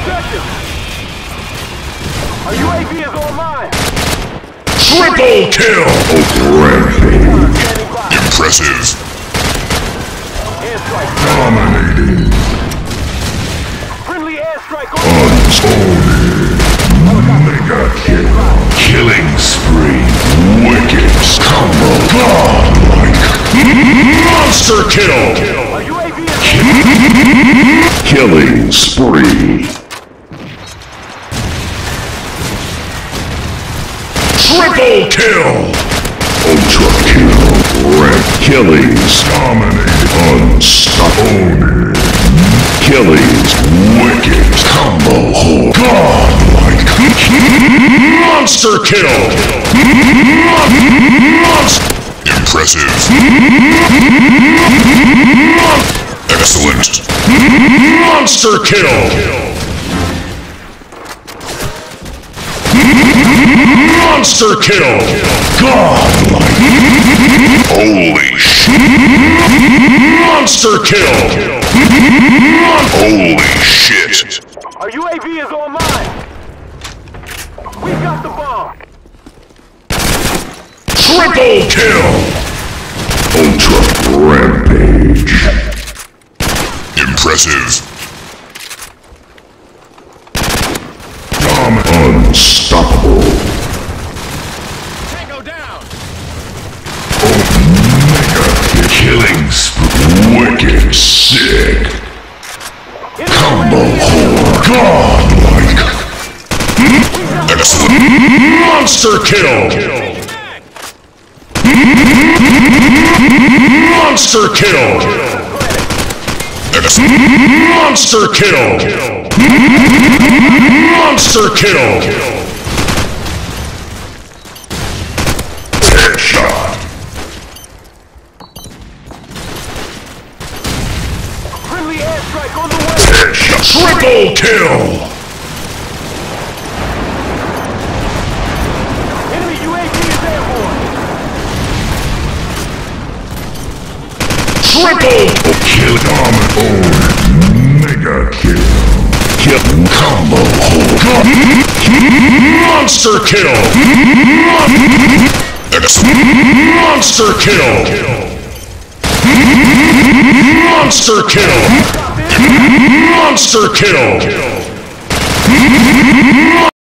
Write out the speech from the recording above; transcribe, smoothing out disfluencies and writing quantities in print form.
objective! Our UAV is online! Triple kill! Rampage! Impressive! Airstrike! Dominating! Friendly airstrike! Unfolded! Mega kill! Killing spree! Wicked! Combo! Godlike! Monster kill! Our UAV is Killing spree! Triple kill! Ultra kill! Red killings! Dominated! Unstoppable! Killings! Wicked! Combo! Godlike! Monster kill! Impressive! Excellent! Monster kill! Monster kill! Godlike! Holy shit! Monster kill! Holy shit! Our UAV is online! We've got the bomb! Triple kill! Ultra rampage! Impressive! Unstoppable! Tango down! Omega killing spree! Wicked sick! Combo whore! Godlike! Excellent! Monster kill! Monster kill! Monster kill! Monster kill! Headshot! Friendly airstrike on the way! Headshot! Triple kill! Enemy UAV is airborne! Triple kill! Mega kill! Kill combo! Monster kill! Excellent! Monster kill! Monster kill! Monster kill!